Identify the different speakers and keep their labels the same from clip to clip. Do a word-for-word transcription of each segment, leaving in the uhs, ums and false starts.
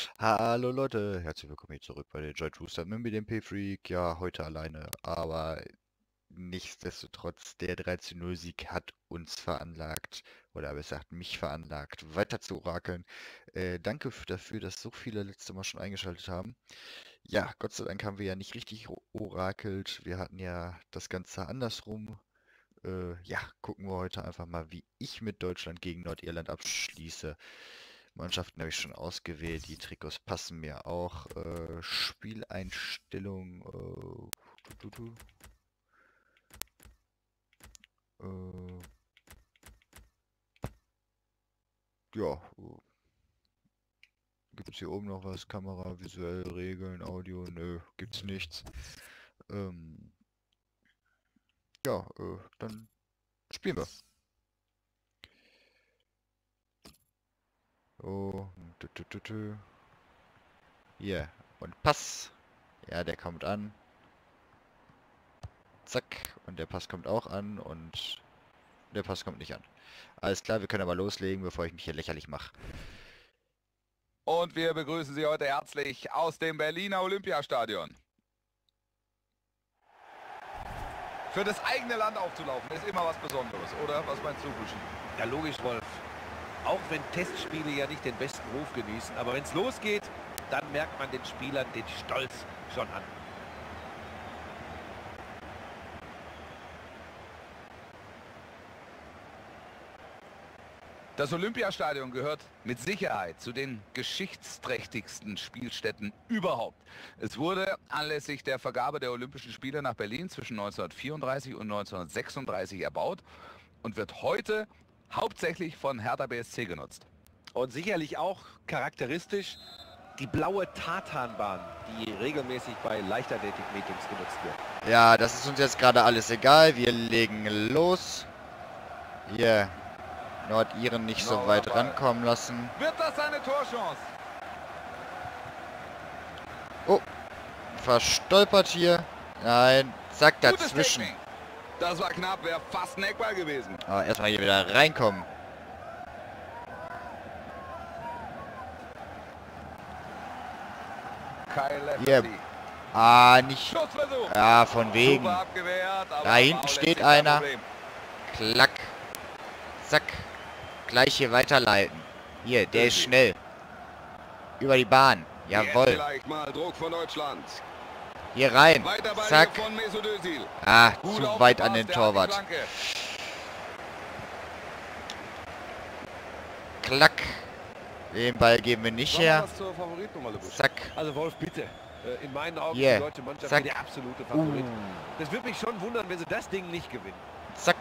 Speaker 1: Hallo Leute, herzlich willkommen hier zurück bei der Joy Rooster mit dem P-Freak. Ja, heute alleine, aber nichtsdestotrotz, der dreizehn null Sieg hat uns veranlagt, oder besser gesagt mich veranlagt, weiter zu orakeln. Äh, danke f- dafür, dass so viele letzte Mal schon eingeschaltet haben. Ja, Gott sei Dank haben wir ja nicht richtig o- orakelt. Wir hatten ja das Ganze andersrum. Äh, ja, gucken wir heute einfach mal, wie ich mit Deutschland gegen Nordirland abschließe. Mannschaften habe ich schon ausgewählt, die Trikots passen mir auch. Äh, Spieleinstellung. Äh, tu, tu, tu. Äh, ja, gibt es hier oben noch was? Kamera, visuell, Regeln, Audio? Nö, gibt's nichts. Ähm, ja, äh, dann spielen wir. Oh, tu, tu, tu, tu. Hier, und Pass. Ja, der kommt an. Zack, und der Pass kommt auch an und der Pass kommt nicht an. Alles klar, wir können aber loslegen, bevor ich mich hier lächerlich mache.
Speaker 2: Und wir begrüßen Sie heute herzlich aus dem Berliner Olympiastadion. Für das eigene Land aufzulaufen ist immer was Besonderes, oder? Was meinst du, Buschi?
Speaker 3: Ja, logisch, Wolf. Auch wenn Testspiele ja nicht den besten Ruf genießen, aber wenn es losgeht, dann merkt man den Spielern den Stolz schon an.
Speaker 2: Das Olympiastadion gehört mit Sicherheit zu den geschichtsträchtigsten Spielstätten überhaupt. Es wurde anlässlich der Vergabe der Olympischen Spiele nach Berlin zwischen neunzehnhundertvierunddreißig und neunzehnhundertsechsunddreißig erbaut und wird heute hauptsächlich von Hertha B S C genutzt.
Speaker 3: Und sicherlich auch charakteristisch die blaue Tartanbahn, die regelmäßig bei Leichtathletik-Meetings genutzt wird.
Speaker 1: Ja, das ist uns jetzt gerade alles egal. Wir legen los. Hier, Nordiren nicht so
Speaker 2: Sauberer
Speaker 1: weit
Speaker 2: Ball.
Speaker 1: rankommen lassen.
Speaker 2: Wird das eine Torchance?
Speaker 1: Oh, verstolpert hier. Nein, zack,
Speaker 2: Gutes
Speaker 1: dazwischen.
Speaker 2: Tackling. Das war knapp, wäre fast ein Eckball gewesen.
Speaker 1: Aber erstmal hier wieder reinkommen.
Speaker 2: Kyle
Speaker 1: Hier.
Speaker 2: Lefferty.
Speaker 1: Ah, nicht.
Speaker 2: Schussversuch.
Speaker 1: Ja, von wegen.
Speaker 2: Super abgewehrt, aber
Speaker 1: Da hinten
Speaker 2: Foul
Speaker 1: steht
Speaker 2: ist kein
Speaker 1: einer.
Speaker 2: Problem.
Speaker 1: Klack. Zack. Gleich hier weiterleiten. Hier, der ist schnell. Über die Bahn.
Speaker 2: Jetzt
Speaker 1: Jawohl.
Speaker 2: vielleicht mal Druck von Deutschland.
Speaker 1: Hier rein.
Speaker 2: Weiter Ball
Speaker 1: Zack.
Speaker 2: hier von Mesut Özil.
Speaker 1: Ah,
Speaker 2: Gut
Speaker 1: zu weit an
Speaker 2: aufgepasst,
Speaker 1: den
Speaker 2: der hat die
Speaker 1: Torwart.
Speaker 2: Flanke.
Speaker 1: Klack. Den Ball geben wir nicht
Speaker 3: Noch mal
Speaker 1: her.
Speaker 3: was zur Favoritennummer, Busch.
Speaker 1: Zack.
Speaker 3: Also Wolf, bitte. Äh, In meinen Augen
Speaker 1: Hier.
Speaker 3: ist die deutsche Mannschaft
Speaker 1: Zack.
Speaker 3: der absolute Favorit.
Speaker 1: Uh.
Speaker 3: Das würde mich schon wundern, wenn sie das Ding nicht gewinnen.
Speaker 1: Zack.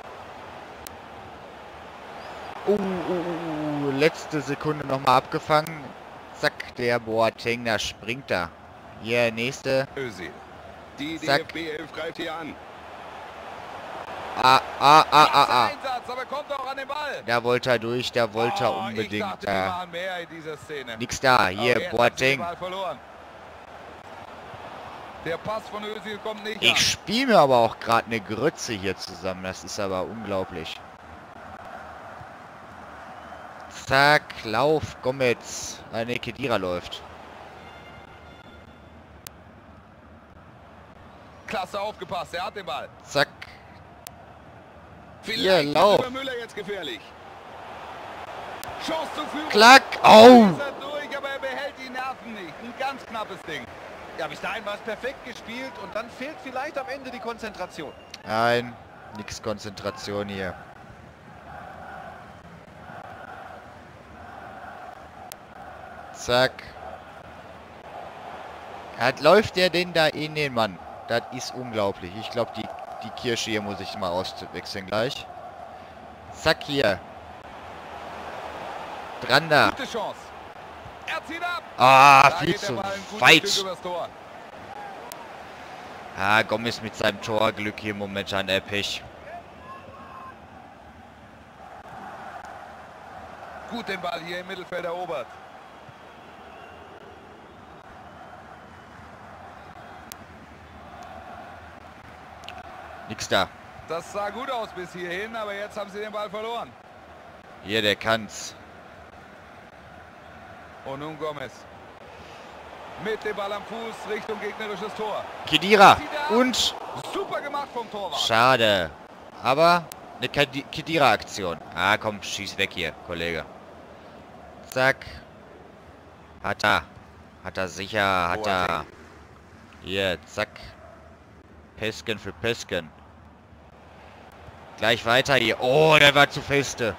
Speaker 1: Uh, uh, uh, uh, letzte Sekunde nochmal abgefangen. Zack, der Boateng, da springt er. Hier, nächste.
Speaker 2: Özil. Die
Speaker 1: Zack.
Speaker 2: D F B elf greift hier an.
Speaker 1: Ah, ah, ah, ah,
Speaker 2: Klasse
Speaker 1: ah.
Speaker 2: Einsatz, aber kommt auch an den Ball.
Speaker 1: Da wollte er durch, da wollte er
Speaker 2: Oh, Ich
Speaker 1: unbedingt.
Speaker 2: dachte, die
Speaker 1: Da.
Speaker 2: machen mehr in dieser Szene.
Speaker 1: Nix da.
Speaker 2: Aber
Speaker 1: Hier,
Speaker 2: jetzt hat sie den
Speaker 1: Boateng.
Speaker 2: Ball verloren. Der Pass von Özil kommt nicht an.
Speaker 1: Ich spiele mir aber auch gerade eine Grütze hier zusammen. Das ist aber unglaublich. Zack, Lauf, Gomez. Ah, ne, Kedira läuft.
Speaker 2: Klasse aufgepasst, er hat den Ball.
Speaker 1: Zack.
Speaker 2: Vielleicht
Speaker 1: Hier,
Speaker 2: ist
Speaker 1: lauf.
Speaker 2: über Müller jetzt gefährlich. Chance zur Führung.
Speaker 1: Klack.
Speaker 2: Oh!
Speaker 1: Oh.
Speaker 2: Ist er durch, aber er behält die Nerven nicht. Ein ganz knappes Ding.
Speaker 3: Ja, bis dahin war es perfekt gespielt und dann fehlt vielleicht am Ende die Konzentration.
Speaker 1: Nein, nix Konzentration hier. Zack. Hat, läuft der denn da in den Mann? Das ist unglaublich. Ich glaube, die, die Kirsche hier muss ich mal auswechseln gleich. Zack, hier. Dran da.
Speaker 2: Gute Chance. Er zieht ab.
Speaker 1: Ah,
Speaker 2: Da
Speaker 1: viel
Speaker 2: geht der
Speaker 1: zu
Speaker 2: Ball ein gutes
Speaker 1: weit.
Speaker 2: Stück übers Tor.
Speaker 1: Ah, Gomez mit seinem Torglück hier momentan der Pech.
Speaker 2: Gut den Ball hier im Mittelfeld erobert.
Speaker 1: Nix da.
Speaker 2: Das sah gut aus bis hierhin, aber jetzt haben sie den Ball verloren.
Speaker 1: Hier, der kann's.
Speaker 2: Und nun Gomez. Mit dem Ball am Fuß Richtung gegnerisches Tor.
Speaker 1: Khedira. Und...
Speaker 2: Super gemacht vom Torwart.
Speaker 1: Schade. Aber eine Khedira-Aktion. Ah, komm, schieß weg hier, Kollege. Zack. Hat er. Hat er sicher. Hat er. Hier, zack. Pesken für Pesken. Gleich weiter hier. Oh, der war zu feste.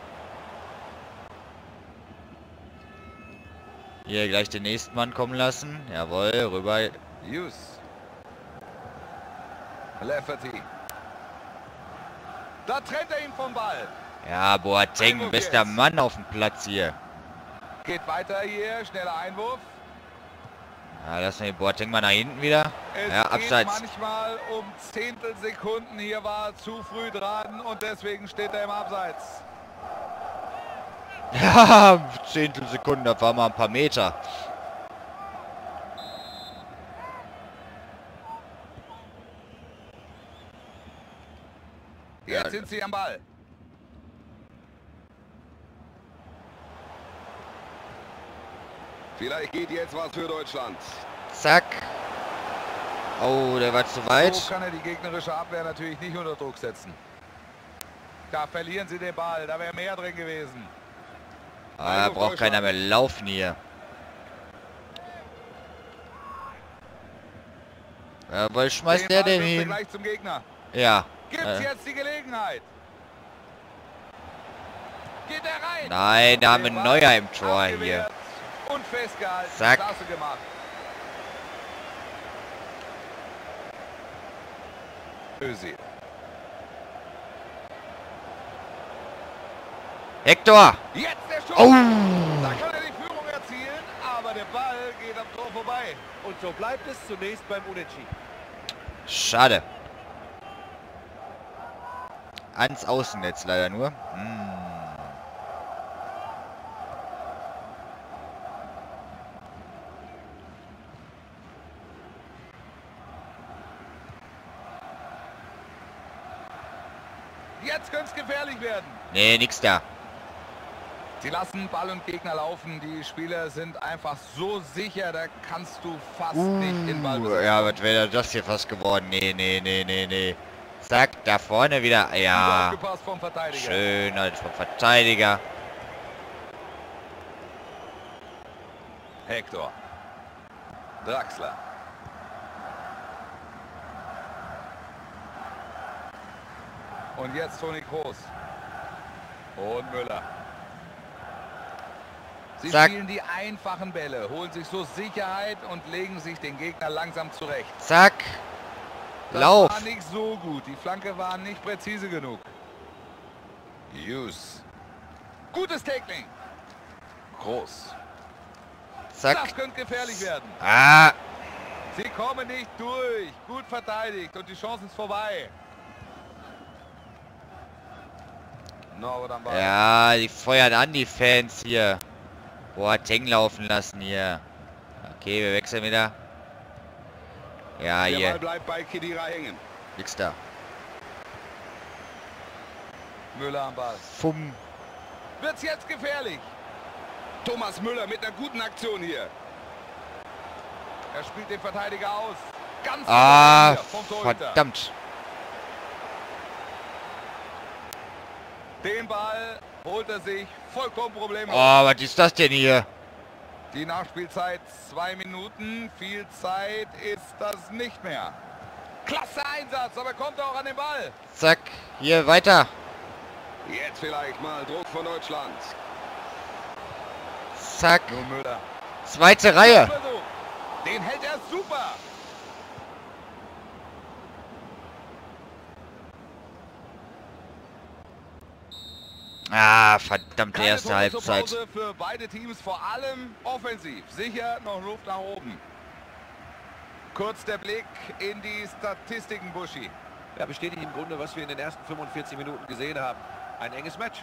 Speaker 1: Hier gleich den nächsten Mann kommen lassen. Jawohl, rüber.
Speaker 2: Hughes. Lafferty. Da trennt er ihn vom Ball.
Speaker 1: Ja, Boateng,
Speaker 2: Einwurf
Speaker 1: bester
Speaker 2: jetzt.
Speaker 1: Mann auf dem Platz hier.
Speaker 2: Geht weiter hier. Schneller Einwurf.
Speaker 1: Ja, lassen wir den Boateng mal nach hinten wieder.
Speaker 2: Es
Speaker 1: Ja,
Speaker 2: geht
Speaker 1: abseits.
Speaker 2: manchmal um Zehntelsekunden. Hier war er zu früh dran und deswegen steht er im Abseits.
Speaker 1: Ja, Zehntelsekunden, da waren mal ein paar Meter.
Speaker 2: Jetzt
Speaker 1: Ja.
Speaker 2: sind sie am Ball.
Speaker 4: Vielleicht geht jetzt was für Deutschland.
Speaker 1: Zack. Oh, der war zu weit.
Speaker 2: So kann er die gegnerische Abwehr natürlich nicht unter Druck setzen. Da verlieren sie den Ball. Da wäre mehr drin gewesen.
Speaker 1: Ah, da braucht keiner mehr laufen hier. Jawohl, schmeißt der
Speaker 2: Ball
Speaker 1: den
Speaker 2: wirft er
Speaker 1: hin?
Speaker 2: gleich zum Gegner.
Speaker 1: Ja.
Speaker 2: Gibt's
Speaker 1: Äh,
Speaker 2: jetzt die Gelegenheit? Geht er rein?
Speaker 1: nein, da haben wir
Speaker 2: Den Ball
Speaker 1: Neuer im Tor hier.
Speaker 2: abgewehrt Und festgehalten.
Speaker 1: Zack.
Speaker 2: Klasse gemacht. Özil.
Speaker 1: Hector!
Speaker 2: Jetzt der Schuss.
Speaker 1: Oh!
Speaker 2: Da kann er die Führung erzielen, aber der Ball geht am Tor vorbei.
Speaker 3: Und so bleibt es zunächst beim Unentschieden.
Speaker 1: Schade. Ans Außennetz leider nur. Hm.
Speaker 2: Jetzt könnte es gefährlich werden.
Speaker 1: Nee, nix da.
Speaker 2: Sie lassen Ball und Gegner laufen. Die Spieler sind einfach so sicher, da kannst du fast nicht in Ball.
Speaker 1: Uh, ja, was wäre das hier fast geworden? Nee, nee, nee, nee, nee. Zack, da vorne wieder. Ja.
Speaker 2: Aufgepasst vom Verteidiger.
Speaker 1: Schön, halt vom Verteidiger.
Speaker 2: Hector. Draxler. Und jetzt Toni Kroos. Und Müller. Sie
Speaker 1: Zack.
Speaker 2: spielen die einfachen Bälle, holen sich so Sicherheit und legen sich den Gegner langsam zurecht.
Speaker 1: Zack.
Speaker 2: Das
Speaker 1: Lauf.
Speaker 2: war nicht so gut. Die Flanke war nicht präzise genug. Hughes. Gutes Tackling. Groß.
Speaker 1: Zack.
Speaker 2: Das könnte gefährlich werden.
Speaker 1: Ah.
Speaker 2: Sie kommen nicht durch. Gut verteidigt und die Chance ist vorbei. Norbert am Ball.
Speaker 1: Ja, die feuern an, die Fans hier. Boateng laufen lassen hier. Okay, wir wechseln wieder. Ja,
Speaker 4: Der
Speaker 1: hier.
Speaker 4: Ball bleibt bei Khedira hängen.
Speaker 1: Nix da.
Speaker 2: Müller am Ball.
Speaker 1: Fumm.
Speaker 2: Wird's jetzt gefährlich?
Speaker 4: Thomas Müller mit einer guten Aktion hier.
Speaker 2: Er spielt den Verteidiger aus. Ganz
Speaker 1: Ah,
Speaker 2: souverän hier vom Torhüter.
Speaker 1: verdammt.
Speaker 2: Den Ball holt er sich vollkommen problemlos.
Speaker 1: Oh, was ist das denn hier?
Speaker 2: Die Nachspielzeit zwei Minuten. Viel Zeit ist das nicht mehr. Klasse Einsatz, aber kommt auch an den Ball.
Speaker 1: Zack. Hier, weiter.
Speaker 4: Jetzt vielleicht mal Druck von Deutschland.
Speaker 1: Zack.
Speaker 2: Nur Müller.
Speaker 1: Zweite Reihe.
Speaker 2: Versuch. Den hält er super.
Speaker 1: Ah, verdammt,
Speaker 2: Keine
Speaker 1: erste
Speaker 2: Tore zur
Speaker 1: Halbzeit.
Speaker 2: Pause für beide Teams, vor allem offensiv. Sicher noch Luft nach oben. Kurz der Blick in die Statistiken, Buschi.
Speaker 3: Ja, bestätigt im Grunde, was wir in den ersten fünfundvierzig Minuten gesehen haben. Ein enges Match.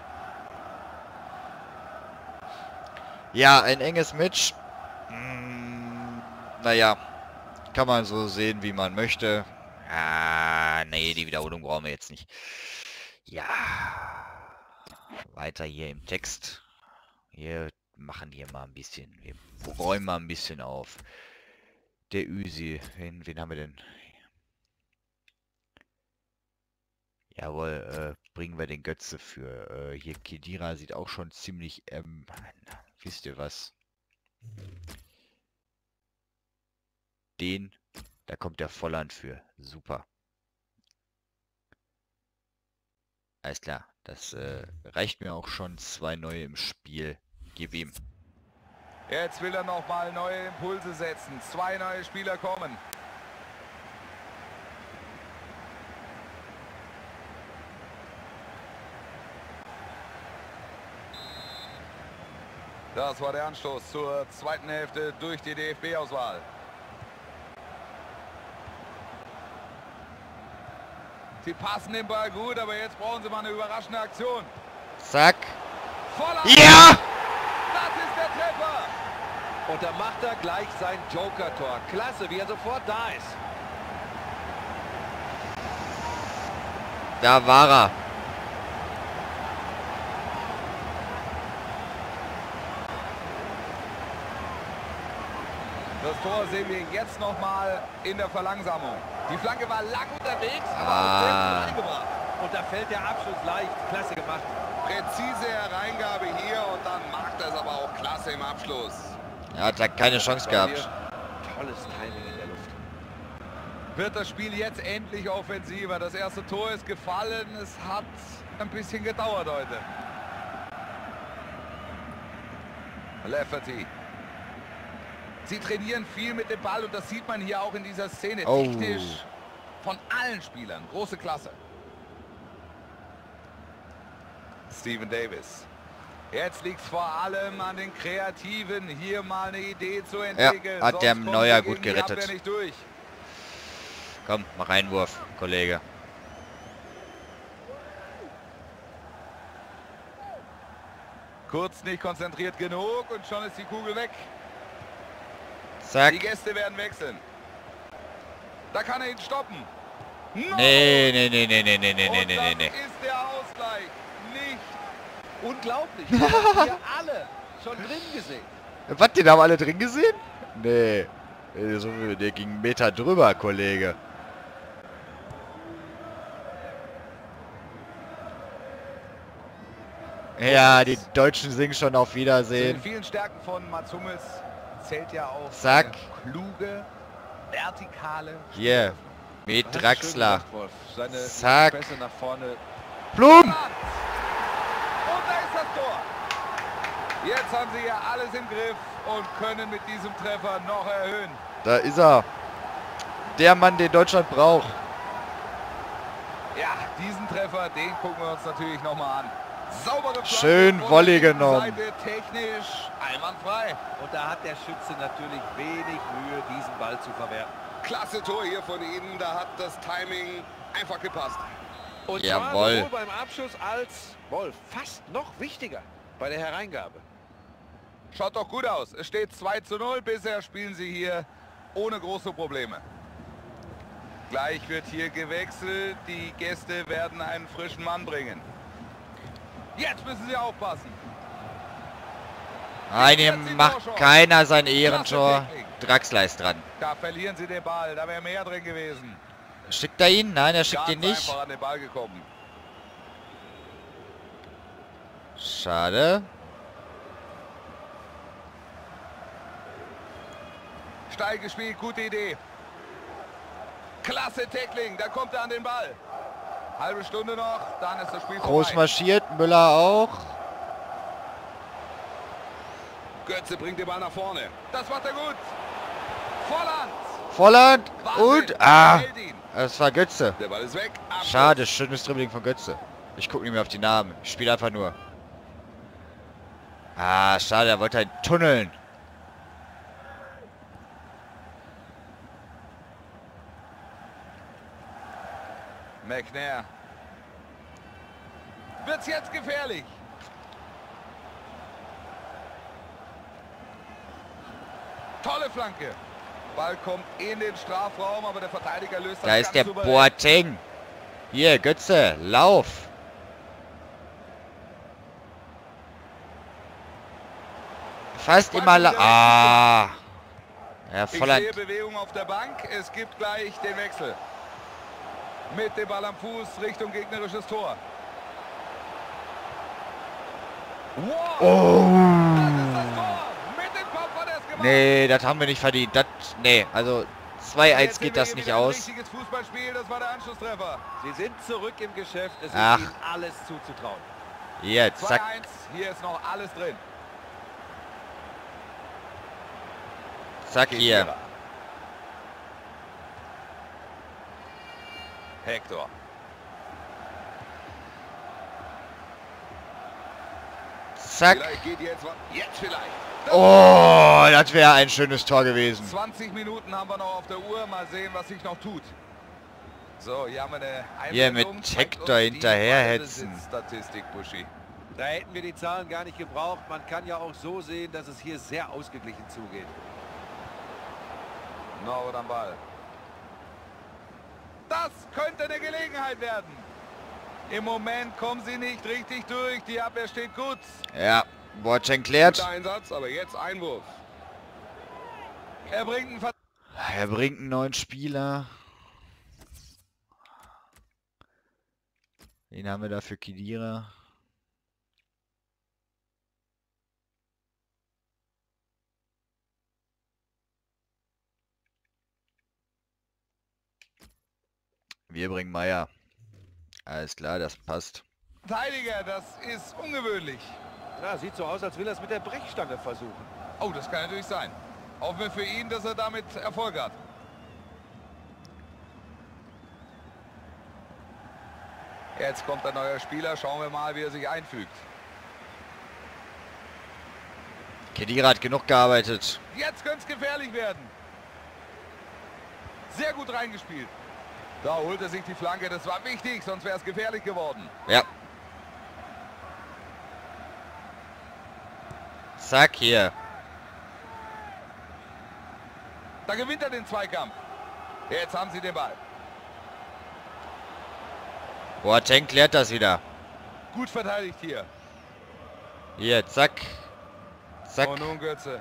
Speaker 1: Ja, ein enges Match. Hm, naja, kann man so sehen, wie man möchte. Ah, nee, die Wiederholung brauchen wir jetzt nicht. Ja, weiter hier im Text. Hier machen hier mal ein bisschen, wir räumen mal ein bisschen auf. Der Üsi, wen, wen haben wir denn? Jawohl, äh, bringen wir den Götze für. Äh, hier Khedira sieht auch schon ziemlich, ähm, wisst ihr was? Den, da kommt der Volland für. Super. Alles klar, das äh, reicht mir auch schon. Zwei neue im Spiel. Gib ihm.
Speaker 2: Jetzt will er noch mal neue Impulse setzen. Zwei neue Spieler kommen. Das war der Anstoß zur zweiten Hälfte durch die D F B-Auswahl. Sie passen den Ball gut, aber jetzt brauchen sie mal eine überraschende Aktion.
Speaker 1: Zack.
Speaker 2: Voller
Speaker 1: Ja!
Speaker 2: Das ist der Treffer!
Speaker 3: Und da macht er gleich sein Joker-Tor. Klasse, wie er sofort da ist.
Speaker 1: Da war er.
Speaker 2: Das Tor sehen wir jetzt noch mal in der Verlangsamung. Die Flanke war lang unterwegs, aber
Speaker 1: Ah.
Speaker 2: auch sehr gut reingebracht.
Speaker 3: Und da fällt der Abschluss leicht. Klasse gemacht.
Speaker 4: Präzise Hereingabe hier und dann macht er es aber auch klasse im Abschluss.
Speaker 1: Er hat da keine Chance gehabt.
Speaker 3: Tolles Timing in der Luft.
Speaker 2: Wird das Spiel jetzt endlich offensiver. Das erste Tor ist gefallen. Es hat ein bisschen gedauert heute. Lafferty. Sie trainieren viel mit dem Ball und das sieht man hier auch in dieser Szene.
Speaker 1: Oh.
Speaker 2: Technisch von allen Spielern. Große Klasse. Steven Davis. Jetzt liegt es vor allem an den Kreativen, hier mal eine Idee zu entwickeln.
Speaker 1: hat der
Speaker 2: Sonst kommen
Speaker 1: Neuer
Speaker 2: sie
Speaker 1: gut
Speaker 2: gegen die
Speaker 1: gerettet.
Speaker 2: Abwehr nicht durch.
Speaker 1: Komm, mach Einwurf, Kollege.
Speaker 2: Kurz nicht konzentriert genug und schon ist die Kugel weg.
Speaker 1: Zack.
Speaker 2: Die Gäste werden wechseln. Da kann er ihn stoppen. No!
Speaker 1: Nee, nee, nee, nee, nee, nee, nee, nee,
Speaker 2: Und
Speaker 1: nee,
Speaker 2: das
Speaker 1: nee.
Speaker 2: ist der Ausgleich. Nicht.
Speaker 3: Unglaublich. Wir haben hier alle schon drin gesehen.
Speaker 1: Was, den haben alle drin gesehen? Nee. Der, so, der ging einen Meter drüber, Kollege. Ja, die Deutschen singen schon auf
Speaker 2: Zu den
Speaker 1: Wiedersehen.
Speaker 2: vielen Stärken von Mats Hummels zählt ja auch
Speaker 1: Zack.
Speaker 2: eine kluge, vertikale
Speaker 1: Hier, mit
Speaker 3: Hast du schön
Speaker 1: Draxler.
Speaker 3: gemacht, Wolf. Seine
Speaker 1: Zack.
Speaker 3: Pässe nach vorne.
Speaker 1: Blum!
Speaker 2: Und da ist das Tor. Jetzt haben sie ja alles im Griff und können mit diesem Treffer noch erhöhen.
Speaker 1: Da ist er. Der Mann, den Deutschland braucht.
Speaker 2: Ja, diesen Treffer, den gucken wir uns natürlich nochmal an. Saubere Flanke
Speaker 1: Schön
Speaker 2: von
Speaker 1: Volley
Speaker 2: der
Speaker 1: genommen.
Speaker 2: Seite, technisch einwandfrei.
Speaker 3: Und da hat der Schütze natürlich wenig Mühe, diesen Ball zu verwerten.
Speaker 4: Klasse Tor hier von Ihnen, da hat das Timing einfach gepasst.
Speaker 3: Und
Speaker 1: Jawohl.
Speaker 3: zwar sowohl beim Abschuss als Wolf fast noch wichtiger bei der Hereingabe.
Speaker 2: Schaut doch gut aus. Es steht zwei zu null. Bisher spielen sie hier ohne große Probleme. Gleich wird hier gewechselt. Die Gäste werden einen frischen Mann bringen. Jetzt müssen sie aufpassen.
Speaker 1: Nein, hier macht keiner sein Ehrentor. Draxler ist dran.
Speaker 2: Da verlieren sie den Ball. Da wäre mehr drin gewesen.
Speaker 1: Schickt er ihn? Nein, er schickt
Speaker 2: Ganz
Speaker 1: ihn nicht.
Speaker 2: einfach an den Ball gekommen.
Speaker 1: Schade.
Speaker 2: Steil gespielt, gute Idee. Klasse Tackling, da kommt er an den Ball. Halbe Stunde noch, dann ist das Spiel
Speaker 1: Groß
Speaker 2: vorbei.
Speaker 1: marschiert, Müller auch.
Speaker 4: Götze bringt den Ball nach vorne.
Speaker 2: Das macht er gut. Volland.
Speaker 1: Volland
Speaker 2: Wahnsinn,
Speaker 1: und... Ah,
Speaker 2: hält ihn.
Speaker 1: das war Götze.
Speaker 4: Der Ball ist weg. Abschluss.
Speaker 1: Schade, schönes Dribbling von Götze. Ich gucke nicht mehr auf die Namen. Ich spiele einfach nur. Ah, schade, er wollte halt tunneln.
Speaker 2: McNair. Wird's jetzt gefährlich? Tolle Flanke. Ball kommt in den Strafraum, aber der Verteidiger löst das
Speaker 1: Da ist
Speaker 2: ganz
Speaker 1: der
Speaker 2: souverän.
Speaker 1: Boateng. Hier, Götze, lauf. Fast immer la... Ah. Ja,
Speaker 4: Ich
Speaker 1: Volland.
Speaker 4: sehe Bewegung auf der Bank. Es gibt gleich den Wechsel. Mit dem Ball am Fuß Richtung gegnerisches Tor. Wow.
Speaker 1: Oh.
Speaker 4: Das ist das Tor. Mit dem Kopf hat er es gemacht.
Speaker 1: Nee, das haben wir nicht verdient. Das, nee, also zwei eins
Speaker 4: Jetzt
Speaker 1: geht
Speaker 4: sind wir
Speaker 1: das
Speaker 4: hier
Speaker 1: nicht
Speaker 4: wieder ein
Speaker 1: aus.
Speaker 4: richtiges Fußballspiel. Das war der Anschlusstreffer.
Speaker 3: Sie sind zurück im Geschäft. Es ist
Speaker 1: Ach.
Speaker 3: ihnen alles zuzutrauen.
Speaker 1: Jetzt,
Speaker 4: zwei
Speaker 1: zack.
Speaker 4: eins. Hier ist noch alles drin.
Speaker 1: Zack, hier.
Speaker 4: Kedira. Hector.
Speaker 1: Zack.
Speaker 4: Vielleicht geht jetzt was. Jetzt vielleicht.
Speaker 1: Oh, das wäre ein schönes Tor gewesen.
Speaker 4: zwanzig Minuten haben wir noch auf der Uhr. Mal sehen, was sich noch tut. So, hier haben wir eine
Speaker 1: Hier mit
Speaker 4: Einblendung. Zeigt
Speaker 1: Hector
Speaker 4: uns die
Speaker 1: hinterherhetzen.
Speaker 4: Ballbesitzstatistik, Buschi.
Speaker 3: Da hätten wir die Zahlen gar nicht gebraucht. Man kann ja auch so sehen, dass es hier sehr ausgeglichen zugeht.
Speaker 4: Norbert am Ball. Das könnte eine Gelegenheit werden. Im Moment kommen sie nicht richtig durch. Die Abwehr steht gut.
Speaker 1: Ja, Boateng klärt.
Speaker 4: Guter Einsatz, aber jetzt Einwurf. Er bringt einen Ver
Speaker 1: Er bringt einen neuen Spieler. Wen haben wir da für Kedira? Wir bringen Meier. Alles klar, das passt.
Speaker 4: Verteidiger. Das ist ungewöhnlich.
Speaker 3: Ja, sieht so aus, als will er es mit der Brechstange versuchen.
Speaker 4: Oh, das kann natürlich sein. Hoffen wir für ihn, dass er damit Erfolg hat. Jetzt kommt der neue Spieler. Schauen wir mal, wie er sich einfügt.
Speaker 1: Kedira hat genug gearbeitet.
Speaker 4: Jetzt könnte es gefährlich werden. Sehr gut reingespielt. Da holt er sich die Flanke. Das war wichtig, sonst wäre es gefährlich geworden.
Speaker 1: Ja. Zack, hier.
Speaker 4: Da gewinnt er den Zweikampf. Jetzt haben sie den Ball.
Speaker 1: Boateng klärt das wieder.
Speaker 4: Gut verteidigt hier.
Speaker 1: Hier, zack. Zack.
Speaker 4: Und nun Götze.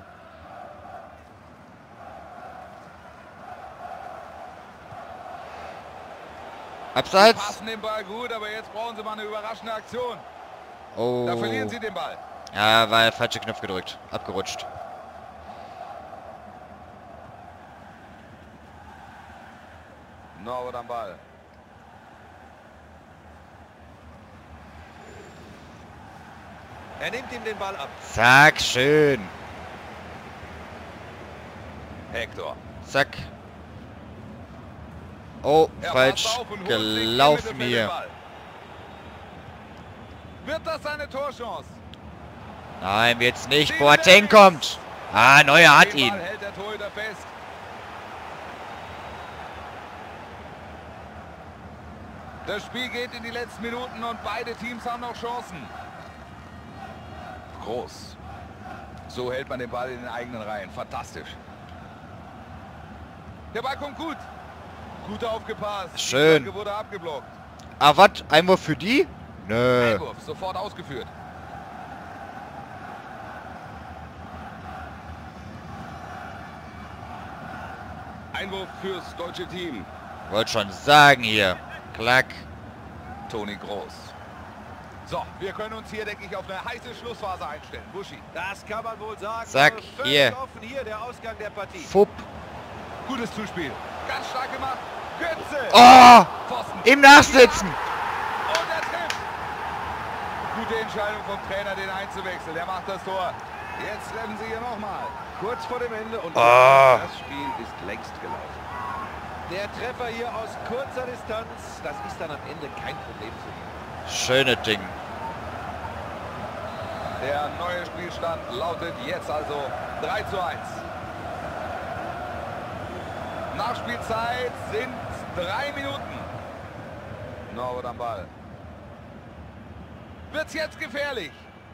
Speaker 1: Abseits.
Speaker 4: Passen den Ball gut, aber jetzt brauchen sie mal eine überraschende Aktion.
Speaker 1: Oh.
Speaker 4: Da verlieren sie den Ball.
Speaker 1: Ja, war der falsche Knopf gedrückt. Abgerutscht.
Speaker 4: Norbert am Ball.
Speaker 3: Er nimmt ihm den Ball ab.
Speaker 1: Zack, schön.
Speaker 4: Hector.
Speaker 1: Zack. Oh,
Speaker 4: Er
Speaker 1: falsch
Speaker 4: passt auf und holt sich
Speaker 1: gelaufen
Speaker 4: im Mittelfeld den
Speaker 1: hier.
Speaker 4: Ball. Wird das seine Torchance?
Speaker 1: Nein, jetzt nicht. Boateng kommt. Ah, Neuer hat
Speaker 4: Den
Speaker 1: ihn.
Speaker 4: Ball hält der Torhüter fest. Das Spiel geht in die letzten Minuten und beide Teams haben noch Chancen. Groß. So hält man den Ball in den eigenen Reihen. Fantastisch. Der Ball kommt gut. Gut aufgepasst.
Speaker 1: Schön.
Speaker 4: Die Flanke wurde abgeblockt.
Speaker 1: Ah, was? Einwurf für die? Nö.
Speaker 4: Einwurf, sofort ausgeführt. Einwurf fürs deutsche Team.
Speaker 1: Wollte schon sagen hier. Klack.
Speaker 4: Toni Groß. So, wir können uns hier, denke ich, auf eine heiße Schlussphase einstellen. Buschi.
Speaker 3: Das kann man wohl sagen.
Speaker 1: Zack,
Speaker 3: Völlig
Speaker 1: hier.
Speaker 3: offen hier der Ausgang der Partie.
Speaker 1: Fupp.
Speaker 4: Gutes Zuspiel. Ganz stark gemacht. Götze.
Speaker 1: Oh!
Speaker 4: Pfosten.
Speaker 1: Im Nachsitzen.
Speaker 4: Und er trifft. Gute Entscheidung vom Trainer, den einzuwechseln. Der macht das Tor. Jetzt treffen sie hier nochmal.
Speaker 3: Kurz vor dem Ende und
Speaker 1: Oh.
Speaker 3: das Spiel ist längst gelaufen. Der Treffer hier aus kurzer Distanz, das ist dann am Ende kein Problem für ihn.
Speaker 1: Schöne Ding.
Speaker 4: Der neue Spielstand lautet jetzt also drei zu eins. Nachspielzeit sind drei Minuten. Norbert am Ball. Wird's jetzt gefährlich?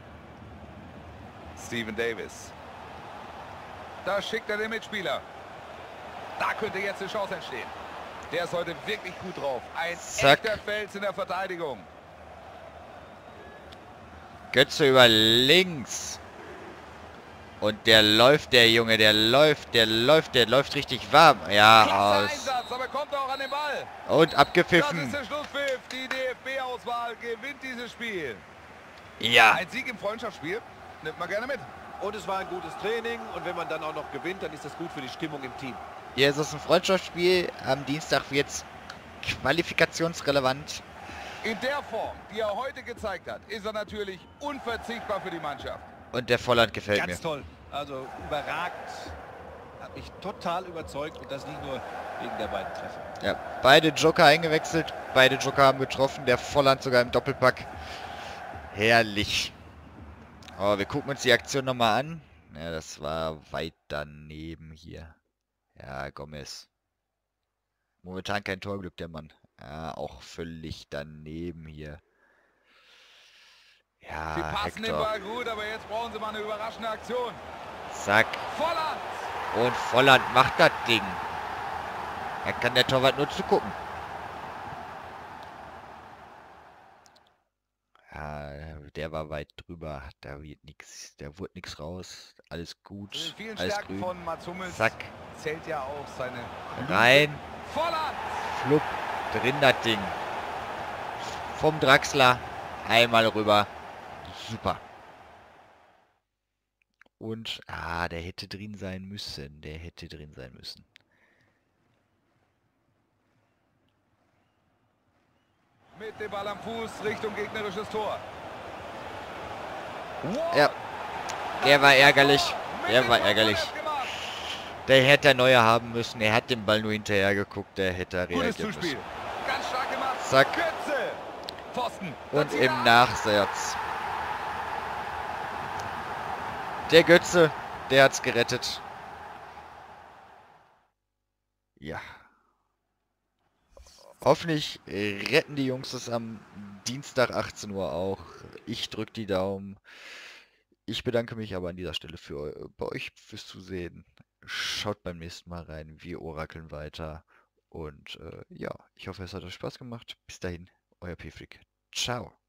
Speaker 4: Steven Davis. Da schickt er den Mitspieler. Da könnte jetzt eine Chance entstehen. Der ist heute wirklich gut drauf. Ein
Speaker 1: Zack.
Speaker 4: echter Fels in der Verteidigung.
Speaker 1: Götze über links. Und der läuft, der Junge, der läuft, der läuft, der läuft richtig warm. Ja,
Speaker 2: Klasse
Speaker 1: aus.
Speaker 2: Einsatz, aber kommt auch an den Ball.
Speaker 1: Und
Speaker 2: Das
Speaker 1: abgepfiffen.
Speaker 2: ist der Schlusspfiff. Die D F B-Auswahl gewinnt dieses Spiel.
Speaker 1: Ja.
Speaker 2: Ein Sieg im Freundschaftsspiel nimmt man gerne mit.
Speaker 3: Und es war ein gutes Training und wenn man dann auch noch gewinnt, dann ist das gut für die Stimmung im Team.
Speaker 1: Hier ist es ein Freundschaftsspiel. Am Dienstag wird es qualifikationsrelevant.
Speaker 2: In der Form, die er heute gezeigt hat, ist er natürlich unverzichtbar für die Mannschaft.
Speaker 1: Und der Volland gefällt
Speaker 3: Ganz
Speaker 1: mir.
Speaker 3: toll. Also überragend. Hat mich total überzeugt und das nicht nur wegen der beiden Treffer.
Speaker 1: Ja, beide Joker eingewechselt. Beide Joker haben getroffen. Der Volland sogar im Doppelpack. Herrlich. Aber wir gucken uns die Aktion nochmal an. Ja, das war weit daneben hier. Ja, Gomez. Momentan kein Torglück, der Mann. Ja, auch völlig daneben hier. Ja,
Speaker 2: Sie passen den
Speaker 1: Hector.
Speaker 2: Ball gut, aber jetzt brauchen sie mal eine überraschende Aktion.
Speaker 1: Zack.
Speaker 2: Volland!
Speaker 1: Und Volland macht das Ding. Da kann der Torwart nur zugucken. Ja, der war weit drüber. Da wird nichts. Der wurde nichts raus. Alles
Speaker 2: Zu den
Speaker 1: gut.
Speaker 2: vielen
Speaker 1: Alles
Speaker 2: Stärken
Speaker 1: grün.
Speaker 2: von Mats Hummels
Speaker 1: Zack.
Speaker 2: zählt ja auch seine...
Speaker 1: Rein.
Speaker 2: Volland!
Speaker 1: Flupp. Drin das Ding. Vom Draxler. Einmal rüber. Super. Und, ah, der hätte drin sein müssen. Der hätte drin sein müssen.
Speaker 2: Mit dem Ball am Fuß Richtung gegnerisches Tor.
Speaker 1: Ja, der war ärgerlich. Der war ärgerlich. Der hätte er neuer haben müssen. Er hat den Ball nur hinterher geguckt. Der hätte er
Speaker 2: Gutes
Speaker 1: reagieren
Speaker 2: Zuspiel.
Speaker 1: müssen.
Speaker 2: Ganz stark gemacht.
Speaker 1: Zack.
Speaker 2: Götze. Pfosten.
Speaker 1: Und im Nachsatz. Der Götze, der hat's gerettet. Ja. Hoffentlich retten die Jungs es am Dienstag achtzehn Uhr auch. Ich drücke die Daumen. Ich bedanke mich aber an dieser Stelle für bei euch fürs Zusehen. Schaut beim nächsten Mal rein. Wir orakeln weiter. Und äh, ja, ich hoffe, es hat euch Spaß gemacht. Bis dahin, euer P-Freak. Ciao.